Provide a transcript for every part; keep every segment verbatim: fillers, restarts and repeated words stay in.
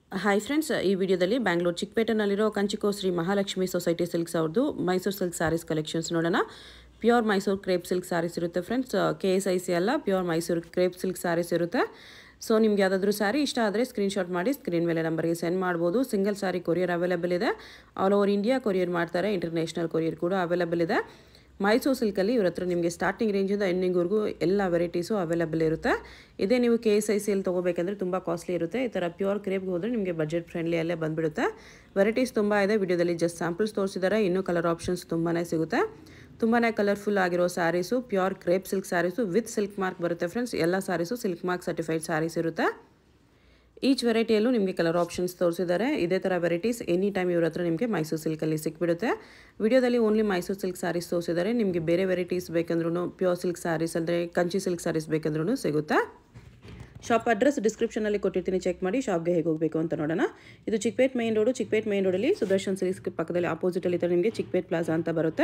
Hi friends, ಈ ವಿಡಿಯೋದಲ್ಲಿ ಬ್ಯಾಂಗ್ಳೂರು ಚಿಕ್ಕಪೇಟೆನಲ್ಲಿರೋ ಕಂಚಿಕೋ ಶ್ರೀ ಮಹಾಲಕ್ಷ್ಮಿ ಸೊಸೈಟಿ ಸಿಲ್ಕ್ಸ್ ಅವ್ರದ್ದು ಮೈಸೂರು ಸಿಲ್ಕ್ ಸ್ಯಾರೀಸ್ ಕಲೆಕ್ಷನ್ಸ್ ನೋಡೋಣ. Pure Mysore crepe silk saris ಇರುತ್ತೆ ಫ್ರೆಂಡ್ಸ್. ಕೆ ಎಸ್ ಐ ಸಿ ಅಲ್ಲ, pure Mysore crepe silk saris ಇರುತ್ತೆ. ಸೊ ನಿಮ್ಗೆ ಯಾವುದಾದ್ರೂ ಸ್ಯಾರಿ ಇಷ್ಟ ಆದರೆ ಸ್ಕ್ರೀನ್ಶಾಟ್ ಮಾಡಿ ಸ್ಕ್ರೀನ್ ಮೇಲೆ ನಂಬರ್ಗೆ ಸೆಂಡ್ ಮಾಡ್ಬೋದು. ಸಿಂಗಲ್ ಸ್ಯಾರಿ ಕೊರಿಯರ್ ಅವೈಲೇಬಲ್ ಇದೆ. ಆಲ್ ಓವರ್ ಇಂಡಿಯಾ ಕೊರಿಯರ್ ಮಾಡ್ತಾರೆ. ಇಂಟರ್ನ್ಯಾಷನಲ್ ಕೊರಿಯರ್ ಕೂಡ ಅವೈಲೇಬಲ್ ಇದೆ. ಮೈಸೂರು ಸಿಲ್ಕಲ್ಲಿ ಇವ್ರ ಹತ್ರ ನಿಮಗೆ ಸ್ಟಾರ್ಟಿಂಗ್ ರೇಂಜಿಂದ ಎಂಡಿಂಗ್ವರೆಗೂ ಎಲ್ಲ ವೆರೈಟೀಸು ಅವೈಲೇಬಲ್ ಇರುತ್ತೆ. ಇದೇ ನೀವು ಕೆ ಎಸ್ ಐ ಸಿಯಲ್ಲಿ ತೊಗೋಬೇಕಂದ್ರೆ ತುಂಬ ಕಾಸ್ಟ್ಲಿ ಇರುತ್ತೆ. ಈ ಥರ ಪ್ಯೂರ್ ಕ್ರೇಪ್ಗೆ ಹೋದರೆ ನಿಮಗೆ ಬಜೆಟ್ ಫ್ರೆಂಡ್ಲಿ ಅಲ್ಲೇ ಬಂದುಬಿಡುತ್ತೆ. ವೆರೈಟೀಸ್ ತುಂಬ ಇದೆ. ವಿಡಿಯೋದಲ್ಲಿ ಜಸ್ಟ್ ಸ್ಯಾಂಪಲ್ಸ್ ತೋರಿಸಿದ್ದಾರೆ. ಇನ್ನೂ ಕಲರ್ ಆಪ್ಷನ್ಸ್ ತುಂಬಾ ಸಿಗುತ್ತೆ. ತುಂಬಾ ಕಲರ್ಫುಲ್ ಆಗಿರೋ saris, pure crepe silk saris with silk mark ಬರುತ್ತೆ ಫ್ರೆಂಡ್ಸ್. ಎಲ್ಲ saris silk mark certified saris ಇರುತ್ತೆ. ಈಚ್ ವೆರೈಟಿಯಲ್ಲೂ ನಿಮಗೆ ಕಲರ್ ಆಪ್ಷನ್ಸ್ ತೋರಿಸಿದ್ದಾರೆ. ಇದೇ ಥರ ವೆರೈಟೀಸ್ ಎನಿ ಟೈಮ್ ಇವ್ರ ಹತ್ರ ನಿಮಗೆ ಮೈಸೂರು ಸಿಲ್ಕಲ್ಲಿ ಸಿಕ್ಬಿಡುತ್ತೆ. ವಿಡಿಯೋದಲ್ಲಿ ಓನ್ಲಿ ಮೈಸೂರು ಸಿಲ್ಕ್ ಸ್ಯಾರೀಸ್ ತೋರಿಸಿದ್ದಾರೆ. ನಿಮಗೆ ಬೇರೆ ವೆರೈಟೀಸ್ ಬೇಕಂದ್ರೂ, ಪ್ಯೂರ್ ಸಿಲ್ಕ್ ಸ್ಯಾರೀಸ್ ಅಂದರೆ ಕಂಚಿ ಸಿಲ್ಕ್ ಸ್ಯಾರೀಸ್ ಬೇಕಂದ್ರೂ ಸಿಗುತ್ತೆ. ಶಾಪ್ ಅಡ್ರೆಸ್ ಡಿಸ್ಕ್ರಿಪ್ಷನಲ್ಲಿ ಕೊಟ್ಟಿರ್ತೀನಿ, ಚೆಕ್ ಮಾಡಿ. ಶಾಪ್ಗೆ ಹೇಗೆ ಹೋಗಬೇಕು ಅಂತ ನೋಡೋಣ. ಇದು Chickpet main road. Chickpet main ರೋಡಲ್ಲಿ ಸುದರ್ಶನ್ ಸಿಲ್ಕ್ಸ್ ಪಕ್ಕದಲ್ಲಿ ಆಪೋಸಿಟಲ್ಲಿ ಈ ಥರ ನಿಮಗೆ ಚಿಕ್ಕಪೇಟ್ ಪ್ಲಾಜಾ ಅಂತ ಬರುತ್ತೆ.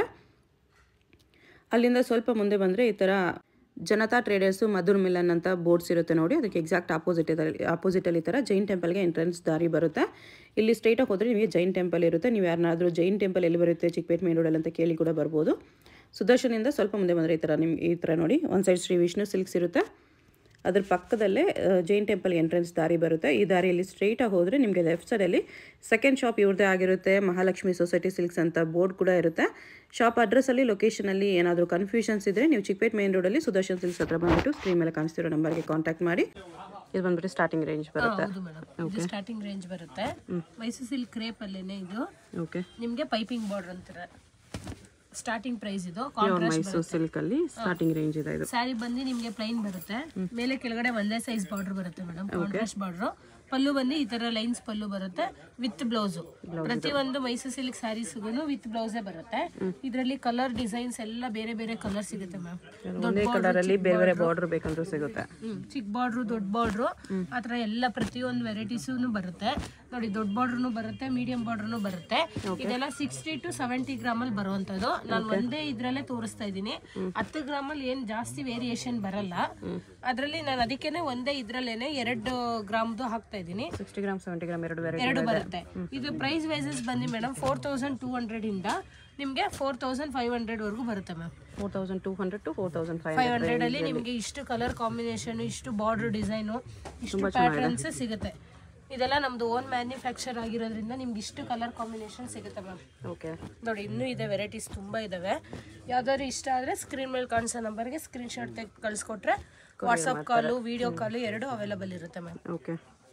ಅಲ್ಲಿಂದ ಸ್ವಲ್ಪ ಮುಂದೆ ಬಂದರೆ ಈ ಥರ ಜನತಾ ಟ್ರೇಡರ್ಸು ಮಧುರ್ ಮಿಲನ್ ಅಂತ ಬೋರ್ಡ್ಸ್ ಇರುತ್ತೆ ನೋಡಿ. ಅದಕ್ಕೆ ಎಕ್ಸಾಕ್ಟ್ ಆಪೋಸಿಟ್ ಆಪೋಸಿಟಲ್ಲಿ ಈ ಥರ ಜೈನ್ ಟೆಂಪಲ್ಗೆ ಎಂಟ್ರೆನ್ಸ್ ದಾರಿ ಬರುತ್ತೆ. ಇಲ್ಲಿ ಸ್ಟ್ರೈಟಾಗಿ ಹೋದರೆ ನಿಮಗೆ ಜೈನ್ ಟೆಂಪಲ್ ಇರುತ್ತೆ. ನೀವು ಯಾರನ್ನಾದರೂ ಜೈನ್ ಟೆಂಪಲ್ ಎಲ್ಲಿ ಬರುತ್ತೆ ಚಿಕ್ಕಪೇಟ್ ಮೇನ್ ರೋಡಲ್ಲಿ ಅಂತ ಕೇಳಿ ಕೂಡ ಬರ್ಬೋದು. ಸುದರ್ಶನಿಂದ ಸ್ವಲ್ಪ ಮುಂದೆ ಬಂದರೆ ಈ ಥರ ನಿಮ್ಗೆ ಈ ಥರ ನೋಡಿ ಒಂದು ಸೈಡ್ ಶ್ರೀ ವಿಷ್ಣು ಸಿಲ್ಕ್ಸ್ ಇರುತ್ತೆ. ಅದ್ರ ಪಕ್ಕದಲ್ಲೇ ಜೈನ್ ಟೆಂಪಲ್ ಎಂಟ್ರೆನ್ಸ್ ದಾರಿ ಬರುತ್ತೆ. ಈ ದಾರಿಯಲ್ಲಿ ಸ್ಟ್ರೈಟಾಗಿ ಹೋದರೆ ನಿಮಗೆ ಲೆಫ್ಟ್ ಸೈಡಲ್ಲಿ ಸೆಕೆಂಡ್ ಶಾಪ್ ಇವ್ರದ್ದೇ ಆಗಿರುತ್ತೆ. ಮಹಾಲಕ್ಷ್ಮಿ ಸೊಸೈಟಿ ಸಿಲ್ಕ್ಸ್ ಅಂತ ಬೋರ್ಡ್ ಕೂಡ ಇರುತ್ತೆ. ಶಾಪ್ ಅಡ್ರೆಸ್ಸಲ್ಲಿ ಲೊಕೇಶನಲ್ಲಿ ಏನಾದರೂ ಕನ್ಫ್ಯೂಷನ್ಸ್ ಇದ್ದರೆ ನೀವು ಚಿಕ್ಕಪೇಟ್ ಮೇನ್ ರೋಡಲ್ಲಿ ಸುದರ್ಶನ್ ಸಿಲ್ಕ್ಸ್ ಹತ್ರ ಬಂದುಬಿಟ್ಟು ಸ್ಕ್ರೀನ್ ಮೇಲೆ ಕಾಣಿಸ್ತಿರೋ ನಂಬರ್ಗೆ ಕಾಂಟ್ಯಾಕ್ಟ್ ಮಾಡಿ. ಇದು ಬಂದ್ಬಿಟ್ಟು ಸ್ಟಾರ್ಟಿಂಗ್ ರೇಂಜ್ ಬರುತ್ತೆ. ಇದು ಸ್ಟಾರ್ಟಿಂಗ್ ರೇಂಜ್ ಬರುತ್ತೆ. ಮೈಸೂರು ಸಿಲ್ಕ್ ಕ್ರೇಪ್ ಅಲ್ಲೇನೆ ಇದು. ಓಕೆ, ನಿಮಗೆ ಪೈಪಿಂಗ್ ಬಾರ್ಡರ್ ಅಂತಾರೆ. ಸ್ಟಾರ್ಟಿಂಗ್ ಪ್ರೈಸ್ ಇದು. ಮೈಸೂರು ಸಿಲ್ಕ್ ಅಲ್ಲಿ ಸ್ಟಾರ್ಟಿಂಗ್ ರೇಂಜ್ ಇದೆ. ಇದು ಸ್ಯಾರಿ ಬಂದು ನಿಮಗೆ ಪ್ಲೈನ್ ಬರುತ್ತೆ. ಮೇಲೆ ಕೆಳಗಡೆ ಒಂದೇ ಸೈಜ್ ಬಾರ್ಡರ್ ಬರುತ್ತೆ ಮೇಡಮ್. Contrast border. ಪಲ್ಲು ಬಂದು ಈ ತರ ಲೈನ್ಸ್ ಪಲ್ಲು ಬರುತ್ತೆ ವಿತ್ ಬ್ಲೌಸ್. ಪ್ರತಿಯೊಂದು ಮೈಸೂರು ಸಿಲ್ಕ್ ಸ್ಯಾರೀಸ್ಗೂ ವಿತ್ ಬ್ಲೌಸೇ ಬರುತ್ತೆ. ಇದರಲ್ಲಿ ಕಲರ್ ಡಿಸೈನ್ಸ್ ಎಲ್ಲ ಬೇರೆ ಬೇರೆ ಕಲರ್ ಸಿಗುತ್ತೆ ಮ್ಯಾಮ್. ಒಂದೇ ಕಲರ್ ಅಲ್ಲಿ ಬೇರೆ ಬೇರೆ ಬಾರ್ಡರ್ ಬೇಕಂದ್ರೂ ಸಿಗುತ್ತೆ. ಚಿಕ್ಕ ಬಾರ್ಡ್ರು, ದೊಡ್ಡ ಬಾರ್ಡ್ರು, ಆತರ ಎಲ್ಲ ಪ್ರತಿಯೊಂದು ವೆರೈಟೀಸೂ ಬರುತ್ತೆ ನೋಡಿ. ದೊಡ್ಡ ಬಾರ್ಡ್ರೂ ಬರುತ್ತೆ, ಮೀಡಿಯಂ ಬಾರ್ಡ್ರೂ ಬರುತ್ತೆ. ಇದೆಲ್ಲ ಸಿಕ್ಸ್ಟಿ ಟು ಸೆವೆಂಟಿ ಗ್ರಾಮ್ ಅಲ್ಲಿ ಬರುವಂತದ್ದು. ನಾನು ಒಂದೇ ಇದ್ರಲ್ಲೇ ತೋರಿಸ್ತಾ ಇದ್ದೀನಿ. ಹತ್ತು ಗ್ರಾಮ್ ಅಲ್ಲಿ ಏನ್ ಜಾಸ್ತಿ ವೇರಿಯೇಷನ್ ಬರಲ್ಲ. ಅದ್ರಲ್ಲಿ ನಾನು ಅದಕ್ಕೇನೆ ಒಂದೇ ಇದ್ರಲ್ಲೇನೆ ಎರಡು ಗ್ರಾಮ್ದು ಹಾಕ್ತಾ ಇದ್ದೀನಿ. ಸಿಕ್ಸ್ಟಿ ಗ್ರಾಮ್ ಸೆವೆಂಟಿ ಗ್ರಾಮ್ ಎರಡು ಎರಡು ಬರುತ್ತೆ. ಇದು ಪ್ರೈಸ್ ವೈಸಸ್ ಬಂದು madam four thousand two hundred ಇಂದ ನಿಮ್ಗೆ ಫೋರ್ ತೌಸಂಡ್ ಫೈವ್ ಹಂಡ್ರೆಡ್ ವರ್ಗೂ ಬರುತ್ತೆ ma'am. Four thousand two hundred to four thousand five five hundred ಅಲ್ಲಿ ನಿಮ್ಗೆ ಇಷ್ಟು ಕಲರ್ ಕಾಂಬಿನೇಷನ್, ಇಷ್ಟು ಬಾರ್ಡರ್ ಡಿಸೈನು, ಇಷ್ಟು ಪ್ಯಾಟರ್ನ್ಸ್ ಸಿಗುತ್ತೆ. ಇದೆಲ್ಲ ನಮ್ದು ಓನ್ ಮ್ಯಾನುಫ್ಯಾಕ್ಚರ್ ಆಗಿರೋದ್ರಿಂದ ನಿಮ್ಗೆ ಇಷ್ಟು ಕಲರ್ ಕಾಂಬಿನೇಷನ್ ಸಿಗುತ್ತೆ ಮ್ಯಾಮ್. ಓಕೆ ನೋಡಿ, ಇನ್ನೂ ಇದೆ ವೆರೈಟೀಸ್ ತುಂಬಾ ಇದಾವೆ. ಯಾವ್ದಾದ್ರು ಇಷ್ಟ ಆದ್ರೆ ಸ್ಕ್ರೀನ್ ಮೇಲೆ ಕಾಣಿಸೋ ನಂಬರ್ಗೆ ಸ್ಕ್ರೀನ್ ಶಾಟ್ ತೆಗೆದು ಕಳಿಸ್ಕೊಟ್ರೆ ವಾಟ್ಸಪ್ ಕಾಲು, ವಿಡಿಯೋ ಕಾಲು ಎರಡು ಅವೈಲೇಬಲ್ ಇರುತ್ತೆ ಮ್ಯಾಮ್. ಓಕೆ,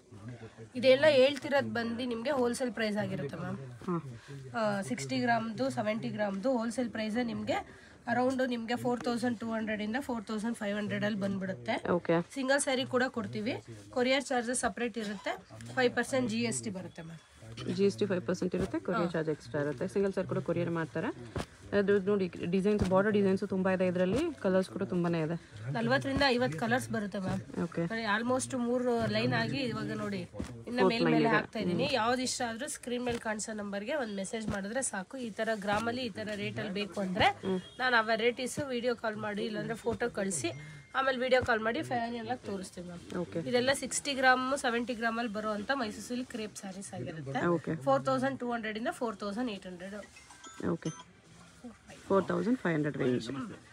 ಇದೆಲ್ಲ ಹೇಳ್ತಿರೋದು ಬಂದು ನಿಮಗೆ ಹೋಲ್ಸೇಲ್ ಪ್ರೈಸ್ ಆಗಿರುತ್ತೆ ಮ್ಯಾಮ್. ಸಿಕ್ಸ್ಟಿ ಗ್ರಾಮ್ದು ಸೆವೆಂಟಿ ಗ್ರಾಮ್ದು ಹೋಲ್ಸೇಲ್ ಪ್ರೈಸ್ ನಿಮಗೆ ಅರೌಂಡ್ ನಿಮಗೆ ಫೋರ್ ತೌಸಂಡ್ ಟೂ ಹಂಡ್ರೆಡ್ ಇಂದ ಫೋರ್ ತೌಸಂಡ್ ಫೈವ್ ಹಂಡ್ರೆಡ್ ಅಲ್ಲಿ ಬಂದ್ಬಿಡುತ್ತೆ. ಸಿಂಗಲ್ ಸ್ಯಾರಿ ಕೂಡ ಕೊಡ್ತೀವಿ. ಕೊರಿಯರ್ ಚಾರ್ಜಸ್ ಸಪ್ರೇಟ್ ಇರುತ್ತೆ. Five percent G S T ಬರುತ್ತೆ ma'am. G S T five percent ಇರುತ್ತೆ. ಕೊರಿಯರ್ ಚಾರ್ಜ್ ಎಕ್ಸ್ಟ್ರಾ ಇರುತ್ತೆ. ಸಿಂಗಲ್ ಸ್ಯಾರಿ ಕೂಡ ಕೊರಿಯರ್ ಮಾಡ್ತಾರೆ. ಅದು ನೋಡಿ ಡಿಸೈನ್ಸ್, ಬಾರ್ಡರ್ ಡಿಸೈನ್ಸ್ ತುಂಬಾ ಇದೆ. ಇದರಲ್ಲಿ ಕಲರ್ಸ್ ಕೂಡ ತುಂಬಾನೇ ಇದೆ. ನಲ್ವತ್ತರಿಂದ ಐವತ್ತು ಕಲರ್ಸ್ ಬರುತ್ತೆ ಮ್ಯಾಮ್. ಓಕೆ, ಆಲ್ಮೋಸ್ಟ್ ಮೂರು ಲೈನ್ ಆಗಿ ಇವಾಗ ನೋಡಿ ಇನ್ನ ಮೇಲ್ ಮೇಲೆ ಹಾಕ್ತಾ ಇದೀನಿ. ಯಾವ್ದು ಇಷ್ಟ ಆದ್ರೂ ಸ್ಕ್ರೀನ್ ಮೇಲೆ ಕಾಣಿಸೋ ನಂಬರ್ಗೆ ಒಂದು ಮೆಸೇಜ್ ಮಾಡಿದ್ರೆ ಸಾಕು. ಈ ತರ ಗ್ರಾಮಲ್ಲಿ ಈ ತರ ರೇಟ್ ಅಲ್ಲಿ ಬೇಕು ಅಂದ್ರೆ ನಾನು ಆ ವೆರೈಟೀಸ್ ವಿಡಿಯೋ ಕಾಲ್ ಮಾಡಿ ಇಲ್ಲಾಂದ್ರೆ ಫೋಟೋ ಕಳಿಸಿ ಆಮೇಲೆ ವಿಡಿಯೋ ಕಾಲ್ ಮಾಡಿ ಫೈನಲ್ ಆಗಿ ತೋರಿಸ್ತೀವಿ ಮ್ಯಾಮ್. ಇದೆಲ್ಲ ಸಿಕ್ಸ್ಟಿ ಗ್ರಾಮ್ ಸೆವೆಂಟಿ ಗ್ರಾಮ್ ಅಲ್ಲಿ ಬರುವಂತ ಮೈಸೂರು ಸಿಲ್ಕ್ ಕ್ರೇಪ್ ಸ್ಯಾರೀಸ್ ಆಗಿರುತ್ತೆ. ಫೋರ್ ತೌಸಂಡ್ ಟೂ ಹಂಡ್ರೆಡ್ ಇಂದ four thousand eight hundred. Okay, four thousand five hundred range.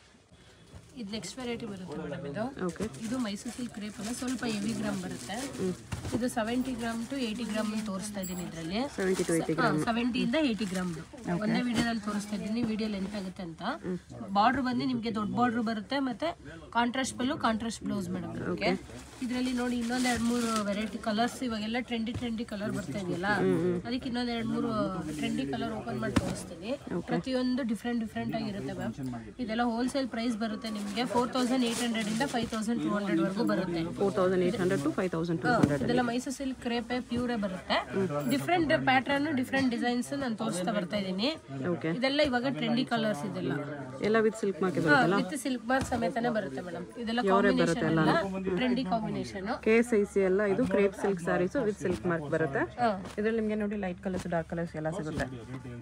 ಇದು ನೆಕ್ಸ್ಟ್ ವೆರೈಟಿ ಬರುತ್ತೆ ಮೇಡಮ್. ಇದು ಓಕೆ, ಇದು ಮೈಸೂರು ಸಿಲ್ಕ್ ಕ್ರೇಪ್ ಅಲ್ಲ, ಸ್ವಲ್ಪ ಹೆವಿ ಗ್ರಾಮ್ ಬರುತ್ತೆ. ಇದು seventy gram to eighty gram ತೋರಿಸ್ತಾ ಇದ್ದೀನಿ. ಇದರಲ್ಲಿ ಸೆವೆಂಟಿ ಟು ಏಯ್ಟಿ ಗ್ರಾಮ್, ಸೆವೆಂಟಿಯಿಂದ ಏಯ್ಟಿ ಗ್ರಾಮ್ ಒಂದೇ ವಿಡಿಯೋದಲ್ಲಿ ತೋರಿಸ್ತಾ ಇದ್ದೀನಿ. ವಿಡಿಯೋ ಲೆಂತ್ ಆಗುತ್ತೆ ಅಂತ. ಬಾರ್ಡರ್ ಬಂದು ನಿಮಗೆ ದೊಡ್ಡ ಬಾರ್ಡರ್ ಬರುತ್ತೆ, ಮತ್ತೆ ಕಾಂಟ್ರಾಸ್ಟ್ ಪಲ್ಲು, ಕಾಂಟ್ರಾಸ್ಟ್ ಬ್ಲೌಸ್ ಮೇಡಮ್. ಓಕೆ, ಇದರಲ್ಲಿ ನೋಡಿ ಇನ್ನೊಂದ್ ಎರಡ್ ಮೂರು ವೆರೈಟಿ ಕಲರ್ಸ್. ಇವಾಗೆಲ್ಲ ಟ್ರೆಂಡಿ ಟ್ರೆಂಡಿ ಕಲರ್ ಬರ್ತಾ ಇದೆಯಲ್ಲ, ಅದಕ್ಕೆ ಇನ್ನೊಂದ್ ಎರಡ್ ಮೂರು ಟ್ರೆಂಡಿ ಕಲರ್ ಓಪನ್ ಮಾಡಿ ತೋರಿಸ್ತೀನಿ. ಪ್ರತಿಯೊಂದು ಡಿಫ್ರೆಂಟ್ ಡಿಫ್ರೆಂಟ್ ಆಗಿರುತ್ತೆ ಮ್ಯಾಮ್. ಇದೆಲ್ಲ ಹೋಲ್ಸೇಲ್ ಪ್ರೈಸ್ ಬರುತ್ತೆ ನಿಮಗೆ ಫೋರ್ ತೌಸಂಡ್ ಏಟ್ ಹಂಡ್ರೆಡ್ ಇಂದ ಫೈವ್ ತೌಸಂಡ್ ಟೂ ಹಂಡ್ರೆಡ್ ವರ್ಗೂ ಬರುತ್ತೆ. Four thousand eight hundred to five thousand two hundred. ಇದೆಲ್ಲ ಮೈಸೂರು ಸಿಲ್ಕ್ ಕ್ರೇಪೆ ಪ್ಯೂರೇ ಬರುತ್ತೆ. ಡಿಫ್ರೆಂಟ್ ಪ್ಯಾಟರ್ನ್, ಡಿಫ್ರೆಂಟ್ ಡಿಸೈನ್ಸ್ ನಾನು ತೋರಿಸ್ತಾ ಬರ್ತಾ ಇದ್ದೀನಿ. ಇದೆಲ್ಲ ಇವಾಗ ಟ್ರೆಂಡಿ ಕಲರ್ಸ್. ಇದೆಲ್ಲ ಎಲ್ಲ ವಿತ್ ಸಿಲ್ಕ್ ಮಾರ್ಕ್ ಬರುತ್ತಲ್ಲ, ವಿತ್ ಸಿಲ್ಕ್ ಮಾರ್ಕ್ ಸಮೇತನೇ ಬರುತ್ತೆ ಮೇಡಮ್. ಇದೆಲ್ಲ ಕಾಂಬಿನೇಷನ್ ಎಲ್ಲ trendy combination. K S I C ಎಲ್ಲ ಇದು crepe silk saris with silk mark ಬರುತ್ತೆ. ಇದರಲ್ಲಿ ನಿಮಗೆ ನೋಡಿ ಲೈಟ್ ಕಲರ್ಸ್, ಡಾರ್ಕ್ ಕಲರ್ಸ್ ಎಲ್ಲ ಸಿಗುತ್ತೆ.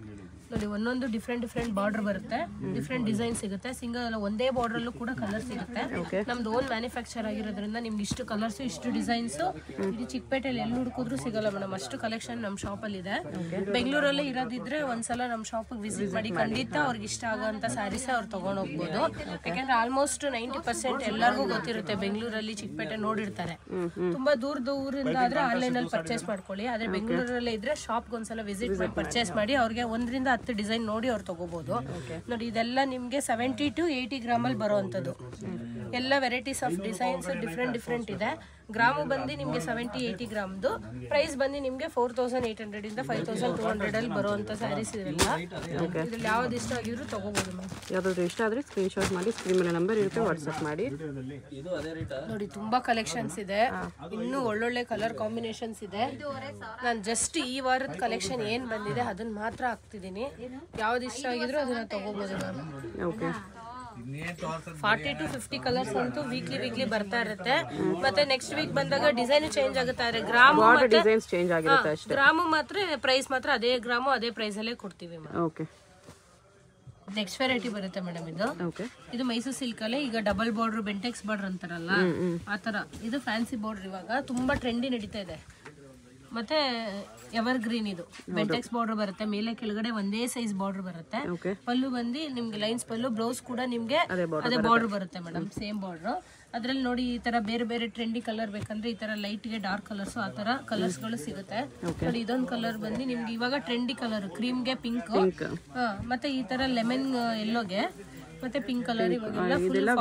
ನೋಡಿ ಒಂದೊಂದು ಡಿಫ್ರೆಂಟ್ ಡಿಫ್ರೆಂಟ್ ಬಾರ್ಡರ್ ಬರುತ್ತೆ, ಡಿಫ್ರೆಂಟ್ ಡಿಸೈನ್ ಸಿಗುತ್ತೆ. ಸಿಂಗಲ್ ಅಲ್ಲ ಒಂದೇ ಬಾರ್ಡರ್ ಅಲ್ಲೂ ಕೂಡ ಕಲರ್ ಸಿಗುತ್ತೆ. ನಮ್ದು ಓನ್ ಮ್ಯಾನುಫ್ಯಾಕ್ಚರ್ ಆಗಿರೋದ್ರಿಂದ ನಿಮ್ಗೆ ಇಷ್ಟು ಕಲರ್ಸ್ ಇಷ್ಟು ಡಿಸೈನ್ಸ್ ಇದು ಚಿಕ್ಕಪೇಟೆಯಲ್ಲಿ ಎಲ್ಲಿ ಹುಡುಕಿದ್ರು ಸಿಗಲ್ಲ ಮೇಡಮ್. ಅಷ್ಟು ಕಲೆಕ್ಷನ್ ನಮ್ಮ ಶಾಪಲ್ಲಿ ಇದೆ. ಬೆಂಗಳೂರಲ್ಲಿ ಇರೋದಿದ್ರೆ ಒಂದ್ಸಲ ನಮ್ಮ ಶಾಪಿಗೆ ವಿಸಿಟ್ ಮಾಡಿ, ಖಂಡಿತ ಅವ್ರಿಗೆ ಇಷ್ಟ ಆಗೋಂಥ ಸ್ಯಾರೀಸ್ ಅವ್ರು ತಗೊಂಡು ಹೋಗ್ಬೋದು. ಯಾಕಂದ್ರೆ ಆಲ್ಮೋಸ್ಟ್ ನೈಂಟಿ ಪರ್ಸೆಂಟ್ ಎಲ್ಲರಿಗೂ ಗೊತ್ತಿರುತ್ತೆ, ಬೆಂಗಳೂರಲ್ಲಿ ಚಿಕ್ಕಪೇಟೆ ನೋಡಿರ್ತಾರೆ. ತುಂಬಾ ದೂರದ ಊರಿಂದ ಆದ್ರೆ ಆನ್ಲೈನ್ ಅಲ್ಲಿ ಪರ್ಚೇಸ್ ಮಾಡ್ಕೊಳ್ಳಿ. ಆದ್ರೆ ಬೆಂಗಳೂರಲ್ಲೇ ಇದ್ರೆ ಶಾಪ್ಗೆ ಒಂದ್ಸಲ ವಿಸಿಟ್ ಮಾಡಿ ಪರ್ಚೇಸ್ ಮಾಡಿ ಅವ್ರಿಗೆ ಒಂದರಿಂದ ಹತ್ತು ಡಿಸೈನ್ ನೋಡಿ ಅವ್ರು ತಗೋಬಹುದು. ನೋಡಿ ಇದೆಲ್ಲ ನಿಮ್ಗೆ ಸೆವೆಂಟಿ ಟು ಏಯ್ಟಿ ಗ್ರಾಮ್ ಅಲ್ಲಿ ಬರುವಂತದ್ದು ಎಲ್ಲ varieties of designs different different ಇದೆ. ಗ್ರಾಮು ಬಂದು ನಿಮ್ಗೆ ಸೆವೆಂಟಿ ಏಯ್ಟಿ ಗ್ರಾಮ್ದು ಪ್ರೈಸ್ ಬಂದು ನಿಮ್ಗೆ ಫೋರ್ ತೌಸಂಡ್ ಏಟ್ ಹಂಡ್ರೆಡ್ ಇಂದ ಫೈವ್ ತೌಸಂಡ್ ಟೂ ಹಂಡ್ರೆಡ್ ಅಲ್ಲಿ ಬರುವಂತ ಸ್ಯಾರೀಸ್ ಇರಲ್ಲ. ಇದ್ರಲ್ಲಿ ಯಾವ್ದು ಇಷ್ಟ ಆಗಿದ್ರು ತಗೋಬಹುದು ಮ್ಯಾಮ್. ಯಾವ್ದಾದ್ರು ಇಷ್ಟ ಆದ್ರೆ ಸ್ಕ್ರೀನ್ ಶಾಟ್ ಮಾಡಿ ಸ್ಕ್ರೀನ್ ಮೇಲೆ ನಂಬರ್ ಇರುತ್ತೆ ವಾಟ್ಸ್ಆಪ್ ಮಾಡಿ. ನೋಡಿ ತುಂಬಾ ಕಲೆಕ್ಷನ್ಸ್ ಇದೆ, ಇನ್ನೂ ಒಳ್ಳೊಳ್ಳೆ ಕಲರ್ ಕಾಂಬಿನೇಷನ್ಸ್ ಇದೆ. ನಾನು ಜಸ್ಟ್ ಈ ವಾರದ ಕಲೆಕ್ಷನ್ ಏನ್ ಬಂದಿದೆ ಅದನ್ನ ಮಾತ್ರ ಹಾಕ್ತಿದ್ದೀನಿ. ಯಾವ್ದು ಇಷ್ಟ ಆಗಿದ್ರು ಅದನ್ನ ತಗೋಬಹುದು ma'am. Okay, forty to fifty colours ಅಂತೂ ವೀಕ್ಲಿ ವೀಕ್ಲಿ ಬರ್ತಾ ಇರುತ್ತೆ. ಮತ್ತೆ ನೆಕ್ಸ್ಟ್ ವೀಕ್ ಬಂದಾಗ ಡಿಸೈನ್ ಚೇಂಜ್ ಆಗುತ್ತೆ. ಗ್ರಾಮ್ ಗ್ರಾಮು ಮಾತ್ರ ಪ್ರೈಸ್ ಮಾತ್ರ ಅದೇ ಗ್ರಾಮು ಅದೇ ಪ್ರೈಸ್ ಅಲ್ಲೇ ಕೊಡ್ತೀವಿ. ಓಕೆ, ನೆಕ್ಸ್ಟ್ ವೆರೈಟಿ ಬರುತ್ತೆ ಮೇಡಮ್. ಇದು ಇದು ಮೈಸೂರು ಸಿಲ್ಕ್ ಅಲ್ಲೇ ಈಗ ಡಬಲ್ ಬಾರ್ಡರ್ ಬೆಂಟೆಕ್ಸ್ ಬಾರ್ಡರ್ ಅಂತಾರಲ್ಲ ಆತರ. ಇದು ಫ್ಯಾನ್ಸಿ ಬಾರ್ಡರ್ ಇವಾಗ ತುಂಬಾ ಟ್ರೆಂಡಿ ನಡೀತಾ ಇದೆ. ಮತ್ತೆ ಎವರ್ ಗ್ರೀನ್ ಇದು ಬೆಂಟೆಕ್ಸ್ ಬಾರ್ಡರ್ ಬರುತ್ತೆ, ಮೇಲೆ ಕೆಳಗಡೆ ಒಂದೇ ಸೈಜ್ ಬಾರ್ಡರ್ ಬರುತ್ತೆ. ಪಲ್ಲು ಬಂದು ನಿಮ್ಗೆ ಲೈನ್ಸ್ ಪಲ್ಲು, ಬ್ಲೌಸ್ ಕೂಡ ನಿಮ್ಗೆ ಅದೇ ಬಾರ್ಡರ್ ಬರುತ್ತೆ ಮೇಡಮ್, ಸೇಮ್ ಬಾರ್ಡರ್. ಅದ್ರಲ್ಲಿ ನೋಡಿ ಈ ತರ ಬೇರೆ ಬೇರೆ ಟ್ರೆಂಡಿ ಕಲರ್ ಬೇಕಂದ್ರೆ ಈ ತರ ಲೈಟ್ ಗೆ ಡಾರ್ಕ್ ಕಲರ್ಸ್ ಆ ತರ ಕಲರ್ಸ್ ಗಳು ಸಿಗುತ್ತೆ. ನೋಡಿ ಇದೊಂದು ಕಲರ್ ಬಂದು ನಿಮ್ಗೆ ಇವಾಗ ಟ್ರೆಂಡಿ ಕಲರ್ ಕ್ರೀಮ್ ಗೆ ಪಿಂಕ್, ಮತ್ತೆ ಈ ತರ ಲೆಮನ್ ಎಲ್ಲೋಗೆ ಮತ್ತೆ ಪಿಂಕ್ ಕಲರ್ ಇವಾಗೆಲ್ಲ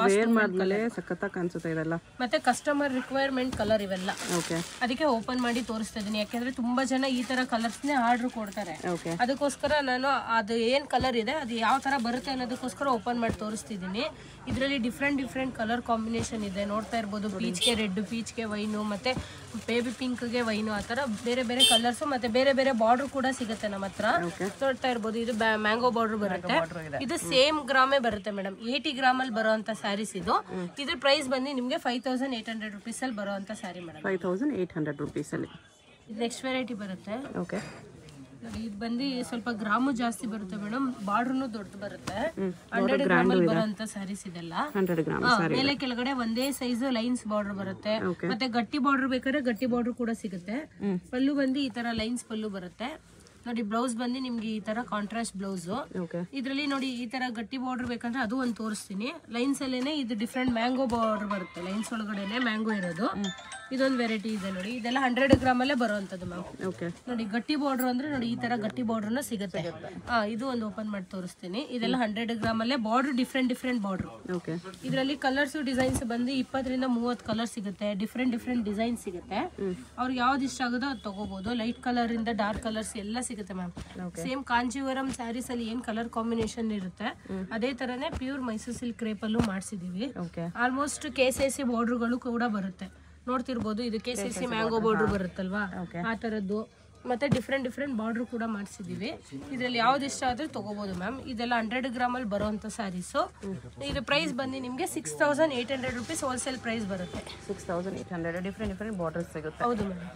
ಮತ್ತೆ ಕಸ್ಟಮರ್ ರಿಕ್ವೈರ್ಮೆಂಟ್ ಕಲರ್ ಇವೆಲ್ಲ. ಅದಕ್ಕೆ ಓಪನ್ ಮಾಡಿ ತೋರಿಸ್ತಾ ಇದೀನಿ, ಯಾಕಂದ್ರೆ ತುಂಬಾ ಜನ ಈ ತರ ಕಲರ್ಸ್ ನೇ ಆರ್ಡರ್ ಕೊಡ್ತಾರೆ. ಅದಕ್ಕೋಸ್ಕರ ನಾನು ಅದು ಏನ್ ಕಲರ್ ಇದೆ ಅದು ಯಾವ ತರ ಬರುತ್ತೆ ಅನ್ನೋದಕ್ಕೋಸ್ಕರ ಓಪನ್ ಮಾಡಿ ತೋರಿಸ್ತಿದ್ದೀನಿ. ಇದರಲ್ಲಿ ಡಿಫ್ರೆಂಟ್ ಡಿಫ್ರೆಂಟ್ ಕಲರ್ ಕಾಂಬಿನೇಷನ್ ಇದೆ, ನೋಡ್ತಾ ಇರ್ಬೋದು. ಪೀಚ್ಗೆ ರೆಡ್, ಪೀಚ್ಗೆ ವೈನು, ಮತ್ತೆ ಬೇಬಿ ಪಿಂಕ್ಗೆ ವೈನು, ಆ ತರ ಬೇರೆ ಬೇರೆ ಕಲರ್ಸ್ ಮತ್ತೆ ಬೇರೆ ಬೇರೆ ಬಾರ್ಡರ್ ಕೂಡ ಸಿಗುತ್ತೆ ನಮ್ಮ ಹತ್ರ. ನೋಡ್ತಾ ಇರ್ಬೋದು, ಇದು ಮ್ಯಾಂಗೋ ಬಾರ್ಡರ್ ಬರುತ್ತೆ. ಇದು ಸೇಮ್ ಗ್ರಾಮೇ ಬರುತ್ತೆ ಮೇಡಮ್, ಏಯ್ಟಿ ಗ್ರಾಮ್ ಅಲ್ಲಿ ಬರುವಂತ ಸ್ಯಾರೀಸ್ ಇದು. ಇದ್ರ ಪ್ರೈಸ್ ಬಂದು ನಿಮ್ಗೆ five thousand eight hundred rupees ಅಲ್ಲಿ ಬರುವಂತ sari madam. Five thousand eight hundred rupees ಅಲ್ಲಿ ನೆಕ್ಸ್ಟ್ ವೆರೈಟಿ ಬರುತ್ತೆ. ಓಕೆ, ಇದು ಬಂದು ಸ್ವಲ್ಪ ಗ್ರಾಮು ಜಾಸ್ತಿ ಬರುತ್ತೆ ಮೇಡಮ್, ಬಾರ್ಡರ್ನು ದೊಡ್ಡದು ಬರುತ್ತೆ. ಹಂಡ್ರೆಡ್ ಗ್ರಾಮ್ ಅಲ್ಲಿ ಬರುವಂತ ಸ್ಯಾರೀಸ್ ಇದೆಲ್ಲ. ಮೇಲೆ ಕೆಳಗಡೆ ಒಂದೇ ಸೈಜ್ ಲೈನ್ಸ್ ಬಾರ್ಡರ್ ಬರುತ್ತೆ. ಮತ್ತೆ ಗಟ್ಟಿ ಬಾರ್ಡರ್ ಬೇಕಾದ್ರೆ ಗಟ್ಟಿ ಬಾರ್ಡರ್ ಕೂಡ ಸಿಗುತ್ತೆ. ಪಲ್ಲು ಬಂದು ಈ ತರ ಲೈನ್ಸ್ ಪಲ್ಲು ಬರುತ್ತೆ. ನೋಡಿ ಬ್ಲೌಸ್ ಬಂದು ನಿಮ್ಗೆ ಈ ತರ ಕಾಂಟ್ರಾಸ್ಟ್ ಬ್ಲೌಸ್. ಇದ್ರಲ್ಲಿ ನೋಡಿ ಈ ತರ ಗಟ್ಟಿ ಬಾರ್ಡರ್ ಬೇಕಂದ್ರೆ ಅದು ಒಂದು ತೋರಿಸ್ತೀನಿ. ಲೈನ್ಸ್ ಅಲ್ಲೇನೆ ಇದು ಡಿಫ್ರೆಂಟ್ ಮ್ಯಾಂಗೋ ಬಾರ್ಡರ್ ಬರುತ್ತೆ, ಲೈನ್ಸ್ ಒಳಗಡೆನೆ ಮ್ಯಾಂಗೋ ಇರೋದು. ಇದೊಂದು ವೆರೈಟಿ ಇದೆ ನೋಡಿ, ಇದೆಲ್ಲ ಹಂಡ್ರೆಡ್ ಗ್ರಾಮ್ ಅಲ್ಲೇ ಬರುವಂತದ್ದು ಮ್ಯಾಮ್. ನೋಡಿ ಗಟ್ಟಿ ಬಾರ್ಡರ್ ಅಂದ್ರೆ ನೋಡಿ ಈ ತರ ಗಟ್ಟಿ ಬಾರ್ಡರ್ ಸಿಗುತ್ತೆ. ಹಾ, ಇದು ಒಂದು ಓಪನ್ ಮಾಡಿ ತೋರಿಸ್ತೀನಿ. ಇದೆಲ್ಲ ಹಂಡ್ರೆಡ್ ಗ್ರಾಮ್ ಅಲ್ಲೇ ಬಾರ್ಡರ್, ಡಿಫ್ರೆಂಟ್ ಡಿಫ್ರೆಂಟ್ ಬಾರ್ಡರ್. ಇದರಲ್ಲಿ ಕಲರ್ಸ್ ಡಿಸೈನ್ಸ್ ಬಂದು ಇಪ್ಪತ್ತರಿಂದ ಮೂವತ್ತು ಕಲರ್ ಸಿಗುತ್ತೆ, ಡಿಫ್ರೆಂಟ್ ಡಿಫ್ರೆಂಟ್ ಡಿಸೈನ್ ಸಿಗುತ್ತೆ. ಅವ್ರಿಗೆ ಯಾವ್ದು ಇಷ್ಟ ಆಗೋದೋ ಅದು ತಗೋಬಹುದು. ಲೈಟ್ ಕಲರ್ ಇಂದ ಡಾರ್ಕ್ ಕಲರ್ಸ್ ಎಲ್ಲ ಸಿಗುತ್ತೆ ಮ್ಯಾಮ್. ಸೇಮ್ ಕಾಂಜೀವರಂ ಸ್ಯಾರೀಸ್ ಅಲ್ಲಿ ಏನ್ ಕಲರ್ ಕಾಂಬಿನೇಷನ್ ಇರುತ್ತೆ ಅದೇ ತರನೇ ಪ್ಯೂರ್ ಮೈಸೂರು ಸಿಲ್ಕ್ ಕ್ರೇಪ್ ಅಲ್ಲೂ ಮಾಡಿಸಿದೀವಿ. Almost K C C border ಗಳು ಕೂಡ ಬರುತ್ತೆ, ನೋಡ್ತಿರ್ಬೋದು. ಇದು K C C mango border ಬರುತ್ತಲ್ವಾ, ಆ ತರದ್ದು. ಮತ್ತೆ ಡಿಫ್ರೆಂಟ್ ಡಿಫ್ರೆಂಟ್ ಬಾರ್ಡರ್ ಕೂಡ ಮಾಡಿಸಿದೀವಿ. ಇದ್ರಲ್ಲಿ ಯಾವ್ದು ಇಷ್ಟ ಆದ್ರೆ ತಗೋಬಹುದು ಮ್ಯಾಮ್. ಇದೆಲ್ಲ ಹಂಡ್ರೆಡ್ ಗ್ರಾಮ್ ಅಲ್ಲಿ ಬರುವಂತ ಸ್ಯಾರೀಸ್. ಇದು ಪ್ರೈಸ್ ಬಂದು ನಿಮ್ಗೆ six thousand eight hundred rupees wholesale price ಬರುತ್ತೆ. Six thousand eight hundred different different border ಸಿಗುತ್ತೆ. ಹೌದು ಮೇಡಮ್.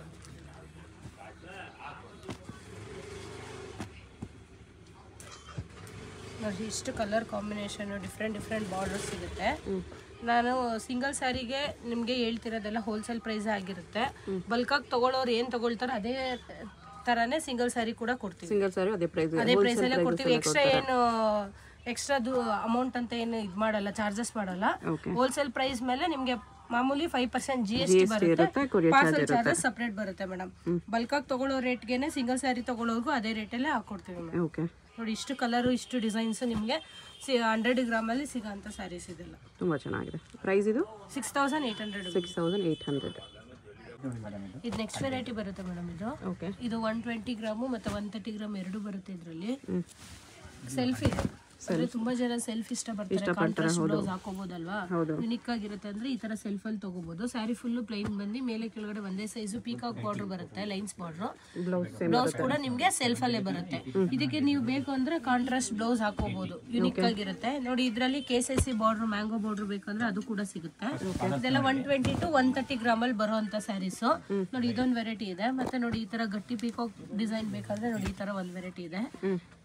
ನೋಡಿ ಇಷ್ಟು colour combination, different different border ಸಿಗುತ್ತೆ. ನಾನು ಸಿಂಗಲ್ ಸ್ಯಾರಿಗೆ ನಿಮಗೆ ಹೇಳ್ತಿರೋದೆಲ್ಲ ಹೋಲ್ಸೇಲ್ ಪ್ರೈಸ್ ಆಗಿರುತ್ತೆ. ಬಲ್ಕಾಗಿ ತಗೊಳ್ಳೋರು ಏನ್ ತಗೊಳ್ತಾರೋ ಅದೇ ತರಾನೇ ಸಿಂಗಲ್ ಸ್ಯಾರಿ ಕೂಡ ಕೊಡ್ತೀವಿ. ಸಿಂಗಲ್ ಸ್ಯಾರಿ ಅದೇ ಪ್ರೈಸ್ ಅದೇ ಪ್ರೈಸ್ ಅಲ್ಲೇ ಕೊಡ್ತೀವಿ. ಎಕ್ಸ್ಟ್ರಾ ಏನು ಎಕ್ಸ್ಟ್ರಾದು ಅಮೌಂಟ್ ಅಂತ ಏನು ಇದು ಮಾಡಲ್ಲ, ಚಾರ್ಜಸ್ ಮಾಡಲ್ಲ. ಹೋಲ್ಸೇಲ್ ಪ್ರೈಸ್ ಮೇಲೆ ನಿಮ್ಗೆ ಮಾಮೂಲಿ five percent G S T ಬರುತ್ತೆ, ಪಾರ್ಸಲ್ ಚಾರ್ಜಸ್ ಸಪರೇಟ್ ಬರುತ್ತೆ ಮೇಡಮ್. ಬಲ್ಕಾಗಿ ತಗೊಳ್ಳೋ ರೇಟ್ಗೆನೆ ಸಿಂಗಲ್ ಸ್ಯಾರಿ ತಗೊಳ್ಳೋರ್ಗು ಅದೇ ರೇಟಲ್ಲೇ ಹಾಕೊಡ್ತೀವಿ ಮೇಡಮ್. ನೋಡಿ ಇಷ್ಟು ಕಲರ್ ಇಷ್ಟು ಡಿಸೈನ್ಸ್ ನಿಮಗೆ ಹಂಡ್ರೆಡ್ ಗ್ರಾಮ್ ಅಲ್ಲಿ ಸಿಗೋಂಥ ಸ್ಯಾರೀಸ್ ಇದೆಲ್ಲ ತುಂಬಾ ಚೆನ್ನಾಗಿದೆ. ಪ್ರೈಸ್ ಇದು six thousand eight hundred six thousand eight hundred ಇದು ನೆಕ್ಸ್ಟ್ ವೆರೈಟಿ ಬರುತ್ತೆ ಮೇಡಮ್. ಇದು ಇದು ಒನ್ ಟ್ವೆಂಟಿ ಗ್ರಾಮು ಮತ್ತೆ ಒನ್ ತರ್ಟಿ ಗ್ರಾಮ್ ಎರಡು ಬರುತ್ತೆ. ಇದರಲ್ಲಿ ಸೆಲ್ಫ್ ಇದೆ, ತುಂಬಾ ಜನ ಸೆಲ್ಫ್ ಇಷ್ಟ ಪಡ್ತಾರೆ, ಕಾಂಟ್ರಾಸ್ಟ್ ಬ್ಲೌಸ್ ಹಾಕೋಬಹುದಲ್ವಾ, ಯುನಿಕ್ ಆಗಿರುತ್ತೆ ಅಂದ್ರೆ ಈ ತರ ಸೆಲ್ಫ್ ಅಲ್ಲಿ ತಗೋಬಹುದು. ಸ್ಯಾರಿ ಫುಲ್ ಪ್ಲೈನ್ ಬಂದು ಮೇಲೆ ಕೆಳಗಡೆ ಒಂದೇ ಸೈಜ್ ಪೀಕಾಕ್ ಬಾರ್ಡರ್ ಬರುತ್ತೆ, ಲೈನ್ಸ್ ಬಾರ್ಡರ್. ಬ್ಲೌಸ್ ಕೂಡ ನಿಮ್ಗೆ ಸೆಲ್ಫ್ ಅಲ್ಲೇ ಬರುತ್ತೆ. ಇದಕ್ಕೆ ನೀವು ಬೇಕು ಅಂದ್ರೆ ಕಾಂಟ್ರಾಸ್ಟ್ ಬ್ಲೌಸ್ ಹಾಕೋಬಹುದು, ಯುನಿಕ್ ಆಗಿರುತ್ತೆ. ನೋಡಿ ಇದರಲ್ಲಿ K C C border mango border ಬೇಕಂದ್ರೆ ಅದು ಕೂಡ ಸಿಗುತ್ತೆ. ಇದೆಲ್ಲ one twenty to one thirty gram ಅಲ್ಲಿ ಬರುವಂತ ಸ್ಯಾರೀಸ್. ನೋಡಿ ಇದೊಂದು ವೆರೈಟಿ ಇದೆ. ಮತ್ತೆ ನೋಡಿ ಈ ತರ ಗಟ್ಟಿ ಪೀಕಾಕ್ ಡಿಸೈನ್ ಬೇಕಾದ್ರೆ ನೋಡಿ ಈ ತರ ಒಂದ್ ವೆರೈಟಿ ಇದೆ.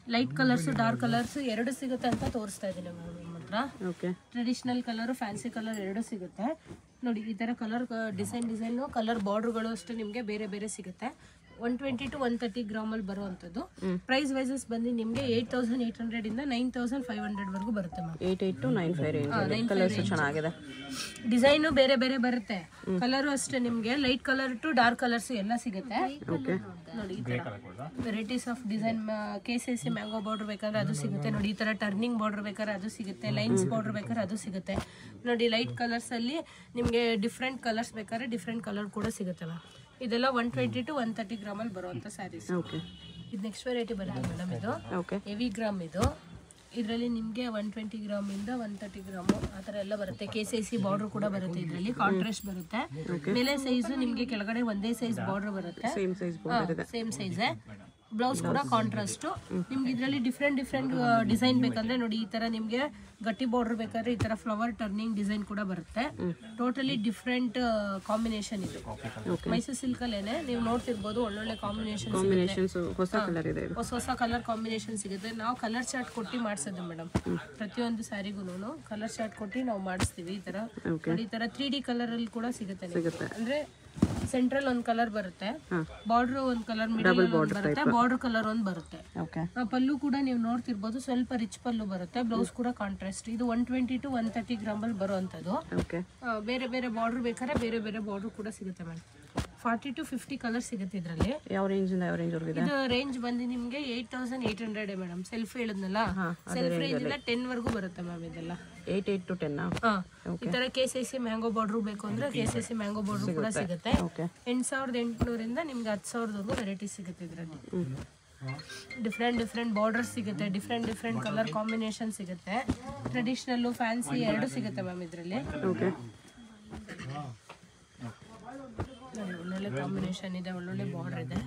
ಲೈಟ್ ಕಲರ್ಸ್ ಡಾರ್ಕ್ ಕಲರ್ಸ್ ಎರಡು ಸಿಗುತ್ತೆ ಅಂತ ತೋರಿಸ್ತಾ ಇದ್ದೀನಿ ಮೇಡಮ್ ನಿಮ್ಮ ಹತ್ರ. Okay. Traditional colour fancy colour ಎರಡು ಸಿಗುತ್ತೆ ನೋಡಿ. ಈ ತರ ಕಲರ್ ಡಿಸೈನ್ ಡಿಸೈನ್ ಕಲರ್ ಬಾರ್ಡರ್ಗಳು ಅಷ್ಟೇ ನಿಮಗೆ ಬೇರೆ ಬೇರೆ ಸಿಗುತ್ತೆ. One twenty to one thirty gram ಅಲ್ಲಿ ಬರುವಂತದ್ದು. ಪ್ರೈಸ್ ವೈಸಸ್ ಬಂದು ನಿಮಗೆ ಏಟ್ ತೌಸಂಡ್ ಏಟ್ ಹಂಡ್ರೆಡ್ ಇಂದ ನೈನ್ ತೌಸಂಡ್ ಫೈವ್ ಹಂಡ್ರೆಡ್ ವರೆಗೂ ಬರುತ್ತೆ ma'am. Eight eight to nine five range. Colours ಚೆನ್ನಾಗಿದೆ. ಡಿಸೈನು ಬೇರೆ ಬೇರೆ ಬರುತ್ತೆ. ಕಲರು ಅಷ್ಟೇ ನಿಮಗೆ light colour to dark colours ಎಲ್ಲ ಸಿಗುತ್ತೆ. ಓಕೆ. ನೋಡಿ ಈ ತರ varieties of design. K C C mango border ಬೇಕಾದ್ರೆ ಅದು ಸಿಗುತ್ತೆ ನೋಡಿ. ಈ ತರ ಟರ್ನಿಂಗ್ ಬಾರ್ಡರ್ ಬೇಕಾದ್ರೆ ಅದು ಸಿಗುತ್ತೆ. ಲೈನ್ಸ್ ಬಾರ್ಡರ್ ಬೇಕಾದ್ರೆ ಅದು ಸಿಗುತ್ತೆ ನೋಡಿ. ಲೈಟ್ ಕಲರ್ಸ್ ಅಲ್ಲಿ ನಿಮಗೆ ಡಿಫ್ರೆಂಟ್ ಕಲರ್ಸ್ ಬೇಕಾದ್ರೆ ಡಿಫ್ರೆಂಟ್ ಕಲರ್ ಕೂಡ ಸಿಗುತ್ತೆ ಮ್ಯಾಮ್. ಇದೆಲ್ಲ one twenty to one thirty gram ಅಲ್ಲಿ ಬರುವಂತ ಸ್ಯಾರೀಸ್. ಓಕೆ. ಇದು ನೆಕ್ಸ್ಟ್ ವೆರೈಟಿ ಬರುತ್ತೆ ಮೇಡಮ್. ಇದು ಓಕೆ. Heavy gram. ಇದು ಇದರಲ್ಲಿ ನಿಮಗೆ ಒನ್ ಟ್ವೆಂಟಿ ಗ್ರಾಮ್ ಇಂದ ಒನ್ ತರ್ಟಿ ಗ್ರಾಮ್ ಆ ಥರ ಎಲ್ಲ ಬರುತ್ತೆ. ಕೆ ಸಿ ಸಿ ಬಾರ್ಡರ್ ಕೂಡ ಬರುತ್ತೆ. ಇದರಲ್ಲಿ ಕಾಂಟ್ರಾಸ್ಟ್ ಬರುತ್ತೆ. ಮೇಲೆ ಸೈಜ್ ನಿಮಗೆ ಕೆಳಗಡೆ ಒಂದೇ ಸೈಜ್ ಬಾರ್ಡರ್ ಬರುತ್ತೆ. ಸೇಮ್ ಸೈಜ್ ಬಾರ್ಡರ್ ಇದೆ. Same size. ಬ್ಲೌಸ್ ಕೂಡ ಕಾಂಟ್ರಾಸ್ಟ್. ನಿಮ್ಗೆ ಇದರಲ್ಲಿ ಡಿಫ್ರೆಂಟ್ ಡಿಫ್ರೆಂಟ್ ಡಿಸೈನ್ ಬೇಕಂದ್ರೆ ನೋಡಿ. ಈ ತರ ನಿಮ್ಗೆ ಗಟ್ಟಿ ಬಾರ್ಡರ್ ಬೇಕಾದ್ರೆ ಈ ತರ ಫ್ಲವರ್ ಟರ್ನಿಂಗ್ ಡಿಸೈನ್ ಕೂಡ ಬರುತ್ತೆ. ಟೋಟಲಿ ಡಿಫ್ರೆಂಟ್ ಕಾಂಬಿನೇಷನ್ ಇದು. ಮೈಸೂರು ಸಿಲ್ಕ್ ಅಲ್ಲೇನೆ ನೀವು ನೋಡ್ತಿರ್ಬೋದು ಒಳ್ಳೊಳ್ಳೆ ಕಾಂಬಿನೇಷನ್ ಕಾಂಬಿನೇಷನ್ಸ್ ಹೊಸ ಕಲರ್ ಇದೆ. ಹೊಸ ಹೊಸ ಕಲರ್ ಕಾಂಬಿನೇಷನ್ ಸಿಗುತ್ತೆ. ನಾವು ಕಲರ್ ಚಾರ್ಟ್ ಕೊಟ್ಟು ಮಾಡಿಸೋದು ಮೇಡಮ್. ಪ್ರತಿಯೊಂದು ಸ್ಯಾರಿಗೂ ಕಲರ್ ಚಾರ್ಟ್ ಕೊಟ್ಟು ನಾವು ಮಾಡಿಸ್ತೀವಿ. ಈ ತರ ಈ ತರ ತ್ರೀ ಡಿ ಕಲರ್ ಅಲ್ಲಿ ಕೂಡ ಸಿಗುತ್ತೆ ನಿಮಗೆ. ಅಂದ್ರೆ ಸೆಂಟ್ರಲ್ ಒಂದ್ ಕಲರ್ ಬರುತ್ತೆ, ಬಾರ್ಡರ್ ಒಂದ್ ಕಲರ್, ಮಿಡಲ್ ಬರುತ್ತೆ, ಬಾರ್ಡರ್ ಕಲರ್ ಒಂದ್ ಬರುತ್ತೆ. ಪಲ್ಲು ಕೂಡ ನೀವು ನೋಡ್ತಿರ್ಬೋದು ಸ್ವಲ್ಪ ರಿಚ್ ಪಲ್ಲು ಬರುತ್ತೆ. ಬ್ಲೌಸ್ ಕೂಡ ಕಾಂಟ್ರಾಸ್ಟ್. ಇದು one twenty to one thirty gram ಅಲ್ಲಿ ಬರುವಂತದ್ದು. ಬೇರೆ ಬೇರೆ ಬಾರ್ಡರ್ ಬೇಕಾದ್ರೆ ಬೇರೆ ಬೇರೆ ಬಾರ್ಡರ್ ಕೂಡ ಸಿಗುತ್ತೆ madam. Forty to fifty colour ಸಿಗುತ್ತೆ ಇದರಲ್ಲಿ. ಯಾವ ರೇಂಜ್ ಇಂದ ಯಾವ ರೇಂಜ್ ವರೆಗೆ ಇದೆ? ಇದು ರೇಂಜ್ ಬಂದು ನಿಮಗೆ eight thousand eight hundred madam. Self ಹೇಳಿದ್ನಲ್ಲ, ಸೆಲ್ಫ್ ರೇಂಜ್ ಇಂದ ಟೆನ್ ವರೆಗೂ ಬರುತ್ತೆ ಮ್ಯಾಮ್ ಇದೆಲ್ಲ. Eight eight to ten. ಈ ತರ K C C mango border ಬೇಕು ಅಂದ್ರೆ K C C mango border ಕೂಡ ಸಿಗುತ್ತೆ. ಎಂಟು ಸಾವಿರದ ಎಂಟುನೂರಿಂದ ನಿಮ್ಗೆ ಹತ್ತು ಸಾವಿರದವರೆಗೂ ವೆರೈಟಿ ಸಿಗುತ್ತೆ ಇದರಲ್ಲಿ. ಡಿಫ್ರೆಂಟ್ ಡಿಫ್ರೆಂಟ್ ಬಾರ್ಡರ್ ಸಿಗುತ್ತೆ. ಡಿಫ್ರೆಂಟ್ ಡಿಫ್ರೆಂಟ್ ಕಲರ್ ಕಾಂಬಿನೇಷನ್ ಸಿಗುತ್ತೆ. ಟ್ರೆಡಿಷನಲ್ ಫ್ಯಾನ್ಸಿ ಎರಡು ಸಿಗುತ್ತೆ ಮ್ಯಾಮ್ ಇದರಲ್ಲಿ. ಒಳ್ಳೊಳ್ಳೆ ಕಾಂಬಿನೇಷನ್ ಇದೆ, ಒಳ್ಳೊಳ್ಳೆ ಬಾರ್ಡರ್ ಇದೆ.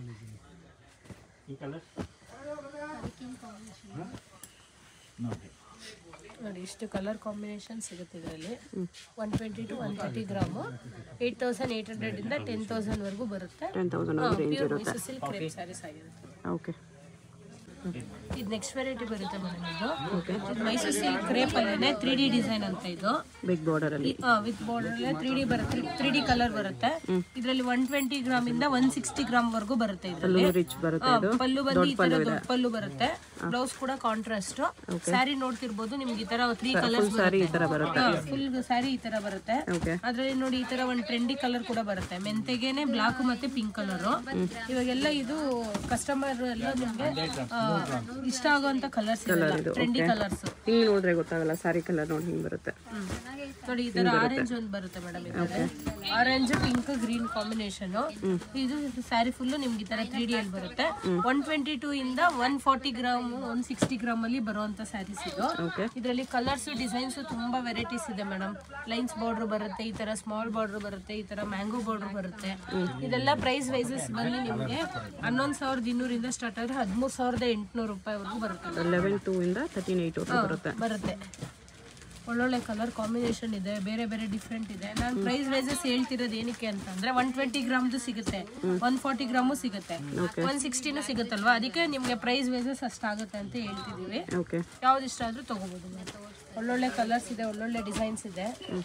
ನೋಡಿ ಇಷ್ಟು ಕಲರ್ ಕಾಂಬಿನೇಷನ್ ಸಿಗುತ್ತೆ ಇದರಲ್ಲಿ. One twenty to one thirty gram eight thousand eight hundred ಇಂದ ಟೆನ್ ತೌಸಂಡ್ ವರೆಗೂ ಬರುತ್ತೆ. Pure Mysore silk crepe saris ಆಗಿದೆ. ಓಕೆ. ಇದು ನೆಕ್ಸ್ಟ್ ವೆರೈಟಿ ಬರುತ್ತೆ ಮೇಡಮ್. ಇದು ಮೈಸೂರು ಸಿಲ್ಕ್ ಕ್ರೇಪ್ ಅಲ್ಲೇನೆ ತ್ರೀ ಡಿ ಡಿಸೈನ್ ಅಂತ. ಇದು ಬಿಗ್ ಬಾರ್ಡರ್ ಅಲ್ಲಿ ವಿತ್ ಬಾರ್ಡರ್ ಅಲ್ಲೇ ತ್ರೀ ಡಿ ಬರುತ್ತೆ. ತ್ರೀ ಡಿ ಕಲರ್ ಬರುತ್ತೆ. ಇದರಲ್ಲಿ ಒನ್ ಟ್ವೆಂಟಿ ಗ್ರಾಮ್ ಇಂದ ಒನ್ ಸಿಕ್ಸ್ಟಿ ಗ್ರಾಮ್ ವರೆಗೂ ಬರುತ್ತೆ. ಇದರಲ್ಲಿ ಪಲ್ಲು ಬಂದು ಈ ತರ ದೊಡ್ಡ ಪಲ್ಲು ಬರುತ್ತೆ. ಬ್ಲೌಸ್ ಕೂಡ ಕಾಂಟ್ರಾಸ್ಟ್. ಸ್ಯಾರಿ ನೋಡ್ತಿರ್ಬೋದು ನಿಮ್ಗೆ ಈ ತರ ತ್ರೀ ಕಲರ್ಸ್ ಬರುತ್ತೆ. ಫುಲ್ ಸ್ಯಾರಿ ಈ ತರ ಬರುತ್ತೆ. ಅದ್ರಲ್ಲಿ ನೋಡಿ ಈ ತರ ಒಂದು ಟ್ರೆಂಡಿ ಕಲರ್ ಕೂಡ ಬರುತ್ತೆ. ಮೆಂತೆಗೆನೆ ಬ್ಲಾಕ್ ಮತ್ತೆ ಪಿಂಕ್ ಕಲರ್. ಇವಾಗೆಲ್ಲ ಇದು ಕಸ್ಟಮರ್ ಎಲ್ಲ ನಿಮ್ಗೆ ಇಷ್ಟ ಆಗುವಂತ ಕಲರ್ಸ್ ಟ್ರೆಂಡಿ ಕಲರ್ಸ್. ಹಿಂಗ್ ನೋಡಿದ್ರೆ ಗೊತ್ತಾಗಲ್ಲ ಸ್ಯಾರಿ ಕಲರ್ ನೋಡಿ ಹಿಂಗ್ ಬರುತ್ತೆ ನೋಡಿ. ಈ ತರ ಆರೆಂಜ್ ಒಂದು ಬರುತ್ತೆ ಮೇಡಮ್. ಇದರಲ್ಲಿ ಆರೆಂಜ್ ಪಿಂಕ್ ಗ್ರೀನ್ ಕಾಂಬಿನೇಷನ್. ಇದು ಸ್ಯಾರಿ ಫುಲ್ ನಿಮ್ಗೆ ಈ ತರ ತ್ರೀ ಡಿ ಅಲ್ಲಿ ಬರುತ್ತೆ. ಒನ್ ಟ್ವೆಂಟಿ ಟೂ ಇಂದ one forty gram one sixty gram ಅಲ್ಲಿ ಬರುವಂತ ಸ್ಯಾರೀಸ್ ಇದು. ಇದರಲ್ಲಿ ಕಲರ್ಸ್ ಡಿಸೈನ್ಸ್ ತುಂಬಾ ವೆರೈಟೀಸ್ ಇದೆ ಮೇಡಮ್. ಲೈನ್ಸ್ ಬಾರ್ಡರ್ ಬರುತ್ತೆ, ಈ ತರ ಸ್ಮಾಲ್ ಬಾರ್ಡರ್ ಬರುತ್ತೆ, ಈ ತರ ಮ್ಯಾಂಗೋ ಬಾರ್ಡರ್ ಬರುತ್ತೆ. ಇದೆಲ್ಲ ಪ್ರೈಸ್ ವೈಸಸ್ ಬಂದು ನಿಮ್ಗೆ ಹನ್ನೊಂದು ಸಾವಿರದ ಇನ್ನೂರಿಂದ ಸ್ಟಾರ್ಟ್ ಆದ್ರೆ ಹದಿಮೂರು ಸಾವಿರದ ಎಂಟುನೂರು ರೂಪಾಯಿವರೆಗೂ ಬರುತ್ತೆ. ಲೆವೆನ್ ಟೂ ಇಂದ ತರ್ಟೀನ್ ಏಟ್ ಬರುತ್ತೆ ಬರುತ್ತೆ. ಒಳ್ಳೊಳ್ಳೆ ಕಲರ್ ಕಾಂಬಿನೇಷನ್ ಇದೆ, ಬೇರೆ ಬೇರೆ ಡಿಫ್ರೆಂಟ್ ಇದೆ. ನಾನು ಪ್ರೈಸ್ ವೈಸಸ್ ಹೇಳ್ತಿರೋದು ಏನಕ್ಕೆ ಅಂತಂದ್ರೆ ಒನ್ ಟ್ವೆಂಟಿ ಗ್ರಾಮ್ದು ಸಿಗುತ್ತೆ, ಒನ್ ಫಾರ್ಟಿ ಗ್ರಾಮು ಸಿಗುತ್ತೆ, ಒನ್ ಸಿಕ್ಸ್ಟಿನೂ ಸಿಗುತ್ತಲ್ವಾ. ಅದಕ್ಕೆ ನಿಮ್ಗೆ ಪ್ರೈಸ್ ವೈಸಸ್ ಅಷ್ಟಾಗುತ್ತೆ ಅಂತ ಹೇಳ್ತಿದೀವಿ. ಯಾವ್ದು ಇಷ್ಟ ಆದ್ರೂ ತಗೋಬಹುದು. ಒಳ್ಳೊಳ್ಳೆ ಕಲರ್ಸ್ ಇದೆ, ಒಳ್ಳೊಳ್ಳೆ ಡಿಸೈನ್ಸ್ ಇದೆ.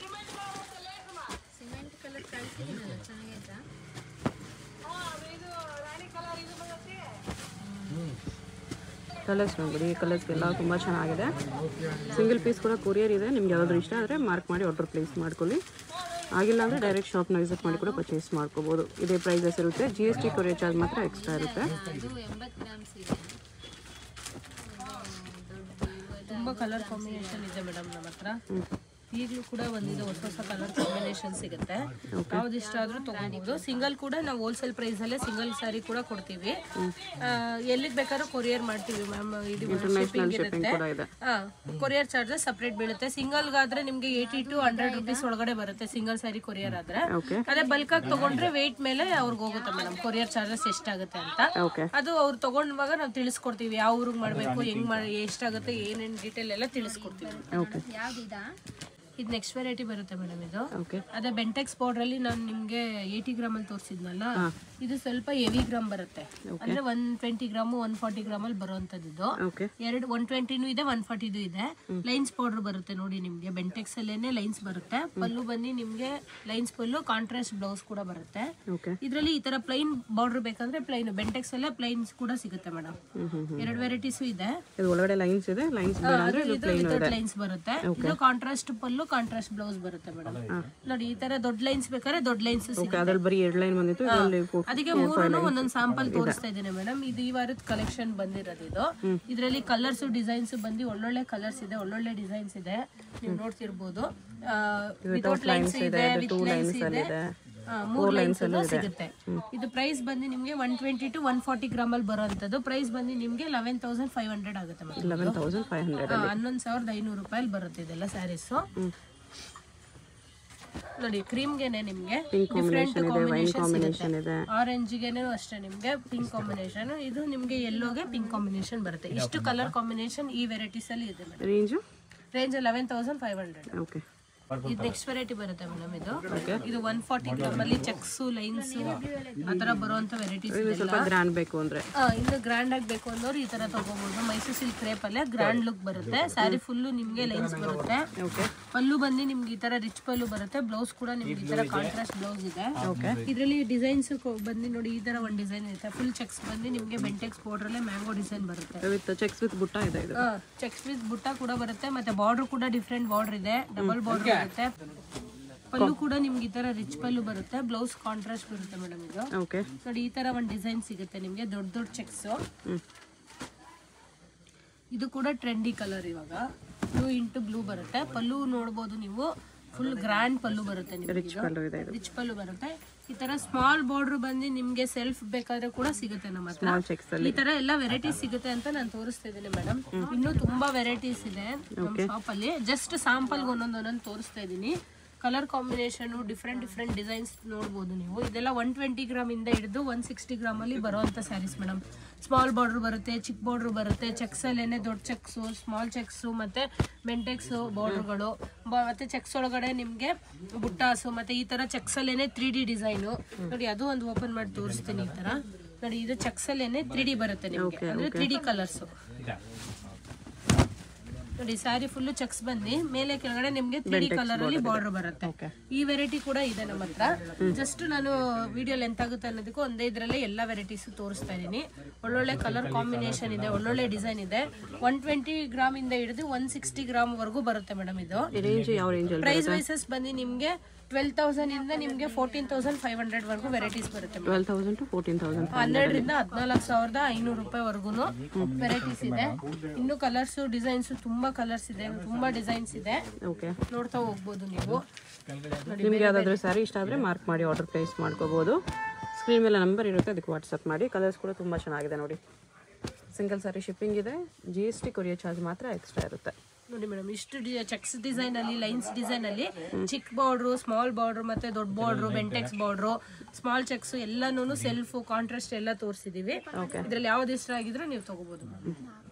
ಕಲರ್ಸ್ ನೋಡ್ಬಿಡಿ. ಈ ಕಲರ್ಸ್ಗೆಲ್ಲ ತುಂಬ ಚೆನ್ನಾಗಿದೆ. ಸಿಂಗಲ್ ಪೀಸ್ ಕೂಡ ಕೊರಿಯರ್ ಇದೆ. ನಿಮ್ಗೆ ಯಾವ್ದಾದ್ರು ಇಷ್ಟ ಆದರೆ ಮಾರ್ಕ್ ಮಾಡಿ ಆರ್ಡರ್ ಪ್ಲೇಸ್ ಮಾಡ್ಕೊಳ್ಳಿ. ಆಗಿಲ್ಲ ಅಂದರೆ ಡೈರೆಕ್ಟ್ ಶಾಪ್ನ ವಿಸಿಟ್ ಮಾಡಿ ಕೂಡ ಪರ್ಚೇಸ್ ಮಾಡ್ಕೋಬೋದು. ಇದೇ ಪ್ರೈಸಸ್ ಇರುತ್ತೆ. G S T courier charge ಮಾತ್ರ ಎಕ್ಸ್ಟ್ರಾ ಇರುತ್ತೆ. ತುಂಬ ಕಲರ್ ಕಾಂಬಿನೇಷನ್ ಇದೆ ಮೇಡಮ್ ನಮ್ಮ ಹತ್ರ. ಈಗಲೂ ಕೂಡ ಒಂದಿದೆ ಹೊಸ ಹೊಸ ಕಲರ್ ಕಾಂಬಿನೇಷನ್ ಸಿಗುತ್ತೆ. ಯಾವ್ದು ಇಷ್ಟ ಆದ್ರೂ ತಗೋಬಹುದು. ಸಿಂಗಲ್ ಕೂಡ ನಾವು ಹೋಲ್ಸೇಲ್ ಪ್ರೈಸ್ ಅಲ್ಲೇ ಸಿಂಗಲ್ ಸ್ಯಾರಿ ಕೂಡ ಕೊಡ್ತೀವಿ. ಎಲ್ಲಿಗೆ ಬೇಕಾದ್ರೂ ಕೊರಿಯರ್ ಮಾಡ್ತೀವಿ ಮ್ಯಾಮ್. ಶಿಪ್ಪಿಂಗ್ ಇರುತ್ತೆ. ಕೊರಿಯರ್ ಚಾರ್ಜಸ್ ಸಪ್ರೇಟ್ ಬೀಳುತ್ತೆ. ಸಿಂಗಲ್ಗಾದ್ರೆ ನಿಮ್ಗೆ ಏಯ್ಟಿ ಟು ಹಂಡ್ರೆಡ್ ರುಪೀಸ್ ಒಳಗಡೆ ಬರುತ್ತೆ ಸಿಂಗಲ್ ಸ್ಯಾರಿ ಕೊರಿಯರ್ ಆದ್ರೆ. ಅದೇ ಬಲ್ಕ್ ಆಗಿ ತಗೊಂಡ್ರೆ ವೇಟ್ ಮೇಲೆ ಅವ್ರಿಗೆ ಹೋಗುತ್ತೆ ಮೇಡಮ್ ಕೊರಿಯರ್ ಚಾರ್ಜಸ್ ಎಷ್ಟಾಗುತ್ತೆ ಅಂತ. ಅದು ಅವ್ರು ತಗೊಂಡವಾಗ ನಾವು ತಿಳಿಸ್ಕೊಡ್ತೀವಿ. ಯಾವ ಊರಿಗೆ ಮಾಡ್ಬೇಕು, ಹೆಂಗ್ ಮಾಡಿ, ಎಷ್ಟಾಗುತ್ತೆ, ಏನೇನು ಡೀಟೇಲ್ ಎಲ್ಲ ತಿಳಿಸ್ಕೊಡ್ತೀವಿ. ಇದು ನೆಕ್ಸ್ಟ್ ವೆರೈಟಿ ಬರುತ್ತೆ ಮೇಡಮ್. ಇದು ಓಕೆ. ಅದೇ ಬೆಂಟೆಕ್ಸ್ ಬಾರ್ಡರ್ ಅಲ್ಲಿ ನಾನು ನಿಮ್ಗೆ ಏಯ್ಟಿ ಗ್ರಾಮ್ ಅಲ್ಲಿ ತೋರಿಸಿದ್ನಲ್ಲ, ಇದು ಸ್ವಲ್ಪ ಹೆವಿ ಗ್ರಾಮ್ ಬರುತ್ತೆ. ಅಂದ್ರೆ one twenty gram one forty gram ಅಲ್ಲಿ ಬರುವಂತದ್ದು ಇದು. ಎರಡು ಒನ್ ಟ್ವೆಂಟಿನೂ ಇದೆ, ಒನ್ ಫಾರ್ಟಿದು ಇದೆ. ಲೈನ್ಸ್ ಬಾರ್ಡರ್ ಬರುತ್ತೆ ನೋಡಿ ನಿಮ್ಗೆ, ಬೆಂಟೆಕ್ಸ್ ಅಲ್ಲೇನೆ ಲೈನ್ಸ್ ಬರುತ್ತೆ. ಪಲ್ಲು ಬಂದು ನಿಮ್ಗೆ ಲೈನ್ಸ್ ಪಲ್ಲು, ಕಾಂಟ್ರಾಸ್ಟ್ ಬ್ಲೌಸ್ ಕೂಡ ಬರುತ್ತೆ. ಇದ್ರಲ್ಲಿ ಈ ತರ ಪ್ಲೈನ್ ಬಾರ್ಡರ್ ಬೇಕಂದ್ರೆ ಪ್ಲೈನ್, ಬೆಂಟೆಕ್ಸ್ ಅಲ್ಲೇ ಪ್ಲೈನ್ಸ್ ಕೂಡ ಸಿಗುತ್ತೆ ಮೇಡಮ್. ಎರಡು ವೆರೈಟೀಸ್ ಇದೆ. ಒಳಗಡೆ ಲೈನ್ಸ್ ಇದೆ, ಲೈನ್ಸ್ ಲೈನ್ಸ್ ಬರುತ್ತೆ. ಇದು ಕಾಂಟ್ರಾಸ್ಟ್ ಪಲ್ಲು, ಕಾಂಟ್ರಾಸ್ಟ್ ಬ್ಲೌಸ್ ಬರುತ್ತೆ ಮೇಡಮ್. ನೋಡಿ ಈ ತರ ದೊಡ್ಡ ಲೈನ್ಸ್ ಬೇಕಾದ್ರೆ ದೊಡ್ಡ ಲೈನ್ಸ್ ಸಿಗುತ್ತೆ. ಅದಕ್ಕೆ ಮೂರು ಒಂದೊಂದು ಸ್ಯಾಂಪಲ್ ತೋರಿಸ್ತಾ ಇದ್ದೇನೆ ಮೇಡಮ್. ಇದು ಈ ವಾರದ ಕಲೆಕ್ಷನ್ ಬಂದಿರೋದು ಇದು. ಇದರಲ್ಲಿ ಕಲರ್ಸ್ ಡಿಸೈನ್ಸ್ ಬಂದು ಒಳ್ಳೊಳ್ಳೆ ಕಲರ್ಸ್ ಇದೆ, ಒಳ್ಳೊಳ್ಳೆ ಡಿಸೈನ್ಸ್ ಇದೆ, ನೀವು ನೋಡ್ತಿರ್ಬೋದು. ವಿತೌಟ್ ಲೈನ್ಸ್ ಇದೆ, ವಿತ್ ಲೈನ್ಸ್ ಇದೆ, ಮೂರ್ ಲೈನ್ಸ್ ಸಿಗುತ್ತೆ. ಇದು ಪ್ರೈಸ್ ಬಂದು ನಿಮ್ಗೆ one twenty to one forty gram ಅಲ್ಲಿ ಬರುವಂತದ್ದು. ಪ್ರೈಸ್ ಬಂದು ನಿಮ್ಗೆ ಲೆವೆನ್ ತೌಸಂಡ್ ಫೈವ್ ಹಂಡ್ರೆಡ್ ಆಗುತ್ತೆ ಮೇಡಮ್. ಹನ್ನೊಂದು ಸಾವಿರದ ಐನೂರು ರೂಪಾಯಿ ಬರುತ್ತೆ ಇದೆಲ್ಲ ಸ್ಯಾರೀಸ್. ನೋಡಿ ಕ್ರೀಮ್ಗೆನೆ ನಿಮ್ಗೆ ಡಿಫ್ರೆಂಟ್ ಕಾಂಬಿನೇಷನ್ ಇದೆ. ಆರೆಂಜ್ಗೆನೆ ಅಷ್ಟೇ ನಿಮ್ಗೆ ಪಿಂಕ್ ಕಾಂಬಿನೇಷನ್, ಇದು ನಿಮ್ಗೆ ಯೆಲ್ಲೋಗೆ ಪಿಂಕ್ ಕಾಂಬಿನೇಷನ್ ಬರುತ್ತೆ. ಇಷ್ಟು ಕಲರ್ ಕಾಂಬಿನೇಷನ್ ಈ ವೆರೈಟೀಸ್ ಅಲ್ಲಿ ಇದೆ madam. Range range eleven thousand five hundred. Okay. ಇದು ನೆಕ್ಸ್ಟ್ ವೆರೈಟಿ ಬರುತ್ತೆ ಮೇಡಮ್. ಇದು ಇದು ಒನ್ ಫಾರ್ಟಿ ಗ್ರಾಮ್ ಅಲ್ಲಿ ಚೆಕ್ಸ್ ಲೈನ್ಸ್ ಆತರ ಬರುವಂತ ವೆರೈಟೀಸ್ ಇದೆ. ಗ್ರ್ಯಾಂಡ್ ಬೇಕು ಅಂದ್ರೆ ಇನ್ನು ಗ್ರ್ಯಾಂಡ್ ಆಗಬೇಕು ಅನ್ನೋರು ಈ ತರ ತಗೋಬಹುದು. ಮೈಸೂರು ಸಿಲ್ಕ್ ಕ್ರೇಪ್ ಅಲ್ಲೇ ಗ್ರ್ಯಾಂಡ್ ಲುಕ್ ಬರುತ್ತೆ. ಸ್ಯಾರಿ ಫುಲ್ಲು ನಿಮ್ಗೆ ಲೈನ್ಸ್ ಬರುತ್ತೆ. ಪಲ್ಲು ಬಂದು ನಿಮ್ಗೆ ಈ ತರ ರಿಚ್ ಪಲ್ಲು ಬರುತ್ತೆ. ಬ್ಲೌಸ್ ಕೂಡ ನಿಮ್ಗೆ ಈ ತರ ಕಾಂಟ್ರಾಸ್ಟ್ ಬ್ಲೌಸ್ ಇದೆ. ಇದರಲ್ಲಿ ಡಿಸೈನ್ಸ್ ಬಂದು ನೋಡಿ ಈ ತರ ಒಂದು ಡಿಸೈನ್ ಇರುತ್ತೆ. ಫುಲ್ ಚೆಕ್ಸ್ ಬಂದು ನಿಮ್ಗೆ ಬೆಂಟೆಕ್ಸ್ ಬಾರ್ಡರ್ ಅಲ್ಲೇ ಮ್ಯಾಂಗೋ ಡಿಸೈನ್ ಬರುತ್ತೆ. ಚೆಕ್ಸ್ ವಿತ್ ಬುಟ್ಟ ಇದೆ. ಚೆಕ್ಸ್ ವಿತ್ ಬುಟ್ಟ ಕೂಡ ಬರುತ್ತೆ. ಮತ್ತೆ ಬಾರ್ಡರ್ ಕೂಡ ಡಿಫ್ರೆಂಟ್ ಬಾರ್ಡರ್ ಇದೆ, ಡಬಲ್ ಬಾರ್ಡರ್ ಬರುತ್ತೆ. ಪಲ್ಲು ಕೂಡ ನಿಮ್ಗೆ ಈ ತರ ರಿಚ್ ಪಲ್ಲು ಬರುತ್ತೆ. ಬ್ಲೌಸ್ ಕಾಂಟ್ರಾಸ್ಟ್ ಬರುತ್ತೆ ಮೇಡಮ್. ಇದು ನೋಡಿ ಈ ತರ ಒಂದು ಡಿಸೈನ್ ಸಿಗುತ್ತೆ ನಿಮ್ಗೆ, ದೊಡ್ಡ ದೊಡ್ಡ ಚೆಕ್ಸ್. ಇದು ಕೂಡ ಟ್ರೆಂಡಿ ಕಲರ್. ಇವಾಗ ಬ್ಲೂ ಇಂಟು ಬ್ಲೂ ಬರುತ್ತೆ. ಪಲ್ಲು ನೋಡ್ಬೋದು ನೀವು, ಫುಲ್ ಗ್ರ್ಯಾಂಡ್ ಪಲ್ಲು ಬರುತ್ತೆ ನಿಮ್ಗೆ, ರಿಚ್ ಪಲ್ಲು ಬರುತ್ತೆ. ಈ ತರ ಸ್ಮಾಲ್ ಬಾರ್ಡರ್ ಬಂದು ನಿಮ್ಗೆ ಸೆಲ್ಫ್ ಬೇಕಾದ್ರೆ ಕೂಡ ಸಿಗುತ್ತೆ ನಮ್ಮ ಹತ್ರ. ಈ ತರ ಎಲ್ಲ ವೆರೈಟೀಸ್ ಸಿಗುತ್ತೆ ಅಂತ ನಾನು ತೋರಿಸ್ತಾ ಇದ್ದೀನಿ ಮೇಡಮ್. ಇನ್ನೂ ತುಂಬಾ ವೆರೈಟೀಸ್ ಇದೆ ನಮ್ಮ ಶಾಪ್ ಅಲ್ಲಿ. ಜಸ್ಟ್ ಸ್ಯಾಂಪಲ್ ಒಂದೊಂದು ಒಂದೊಂದು ತೋರಿಸ್ತಾ ಇದ್ದೀನಿ. Colour combination different different designs ನೋಡ್ಬೋದು ನೀವು. ಇದೆಲ್ಲ ಒನ್ ಟ್ವೆಂಟಿ ಗ್ರಾಮ್ ಇಂದ ಹಿಡಿದು ಒನ್ ಸಿಕ್ಸ್ಟಿ ಗ್ರಾಮ್ ಅಲ್ಲಿ ಬರುವಂತ ಸ್ಯಾರೀಸ್ ಮೇಡಮ್. ಸ್ಮಾಲ್ ಬಾರ್ಡರ್ ಬರುತ್ತೆ, ಚಿಕ್ಕ ಬಾರ್ಡರ್ ಬರುತ್ತೆ. ಚೆಕ್ಸ್ ಅಲ್ಲೇನೆ ದೊಡ್ಡ ಚೆಕ್ಸ್, ಸ್ಮಾಲ್ ಚೆಕ್ಸ್, ಮತ್ತೆ ಮೆಂಟೆಕ್ಸ್ ಬಾರ್ಡರ್ಗಳು, ಮತ್ತೆ ಚೆಕ್ಸ್ ಒಳಗಡೆ ನಿಮ್ಗೆ ಬುಟ್ಟಾಸು, ಮತ್ತೆ ಈ ತರ ಚೆಕ್ಸ್ ಅಲ್ಲೇನೆ ತ್ರೀ ಡಿ ಡಿಸೈನು ನೋಡಿ. ಅದು ಒಂದು ಓಪನ್ ಮಾಡಿ ತೋರಿಸ್ತೀನಿ. ಈ ತರ ನೋಡಿ, ಇದು ಚೆಕ್ಸ್ ಅಲ್ಲೇನೆ ತ್ರೀ ಡಿ ಬರುತ್ತೆ ನಿಮ್ಗೆ, ಅಂದ್ರೆ ತ್ರೀ ಡಿ ಕಲರ್ಸ್ ನೋಡಿ. ಸ್ಯಾರಿ ಫುಲ್ ಚೆಕ್ಸ್ ಬಂದು ಮೇಲೆ ಕೆಳಗಡೆ ನಿಮ್ಗೆ ತ್ರೀ ಡಿ ಕಲರ್ ಅಲ್ಲಿ ಬಾರ್ಡರ್ ಬರುತ್ತೆ. ಈ ವೆರೈಟಿ ಕೂಡ ಇದೆ ನಮ್ಮ ಹತ್ರ. ಜಸ್ಟ್ ನಾನು ವಿಡಿಯೋ ಲೆಂತ್ ಆಗುತ್ತೆ ಅನ್ನೋದಕ್ಕೂ ಒಂದೇ ಇದ್ರಲ್ಲೇ ಎಲ್ಲ ವೆರೈಟೀಸ್ ತೋರಿಸ್ತಾ ಇದೀನಿ. ಒಳ್ಳೊಳ್ಳೆ ಕಲರ್ ಕಾಂಬಿನೇಷನ್ ಇದೆ, ಒಳ್ಳೊಳ್ಳೆ ಡಿಸೈನ್ ಇದೆ. ಒನ್ ಟ್ವೆಂಟಿ ಗ್ರಾಮ್ ಇಂದ ಹಿಡಿದು ಒನ್ ಸಿಕ್ಸ್ಟಿ ಗ್ರಾಮ್ ವರೆಗೂ ಬರುತ್ತೆ ಮೇಡಮ್. ಇದು ಪ್ರೈಸ್ ವೈಸಸ್ ಬಂದು ನಿಮ್ಗೆ ಟ್ವೆಲ್ ತೌಸಂಡ್ ಇಂದ ನಿಮ್ಗೆ ಫೋರ್ಟೀನ್ ತೌಸಂಡ್ ಫೈವ್ ಹಂಡ್ರೆಡ್ ವರೆಗೂ ವೆರೈಟೀಸ್ ಬರುತ್ತೆ. ಹನ್ನೆರಡರಿಂದ ಹದಿನಾಲ್ಕು ಸಾವಿರದ ಐನೂರು ರೂಪಾಯಿ ವರ್ಗು ವೆರೈಟೀಸ್ ಇದೆ. ಇನ್ನು ಕಲರ್ಸ್ ಡಿಸೈನ್ಸ್ ತುಂಬಾ ಕಲರ್ಸ್ ಇದೆ, ತುಂಬಾ ಡಿಸೈನ್ಸ್ ಇದೆ, ನೋಡ್ತಾ ಹೋಗ್ಬೋದು ನೀವು. ನಿಮ್ಗೆ ಯಾವ್ದಾದ್ರು ಸ್ಯಾರಿ ಇಷ್ಟ ಆದ್ರೆ ಮಾರ್ಕ್ ಮಾಡಿ ಆರ್ಡರ್ ಪ್ಲೇಸ್ ಮಾಡ್ಕೋಬಹುದು. ಸ್ಕ್ರೀನ್ ಮೇಲೆ ನಂಬರ್ ಇರುತ್ತೆ, ಅದಕ್ಕೆ ವಾಟ್ಸಪ್ ಮಾಡಿ. ಕಲರ್ಸ್ ಕೂಡ ತುಂಬಾ ಚೆನ್ನಾಗಿದೆ ನೋಡಿ. ಸಿಂಗಲ್ ಸ್ಯಾರಿ ಶಿಪ್ಪಿಂಗ್ ಇದೆ. G S T courier charge ಮಾತ್ರ ಎಕ್ಸ್ಟ್ರಾ ಇರುತ್ತೆ ನೋಡಿ ಮೇಡಮ್. ಇಷ್ಟು ಚೆಕ್ಸ್ ಡಿಸೈನ್ ಅಲ್ಲಿ, ಲೈನ್ಸ್ ಡಿಸೈನ್ ಅಲ್ಲಿ ಚಿಕ್ಕ ಬಾರ್ಡ್ರು, ಸ್ಮಾಲ್ ಬಾರ್ಡ್ರು, ಮತ್ತೆ ದೊಡ್ಡ border, Bentex border, small checks ಎಲ್ಲಾನು ಸೆಲ್ಫ್ ಕಾಂಟ್ರಾಸ್ಟ್ ಎಲ್ಲ ತೋರಿಸಿದೀವಿ. ಇದ್ರಲ್ಲಿ ಯಾವ್ದು ಇಷ್ಟ ಆಗಿದ್ರೆ ನೀವು ತಗೋಬಹುದು.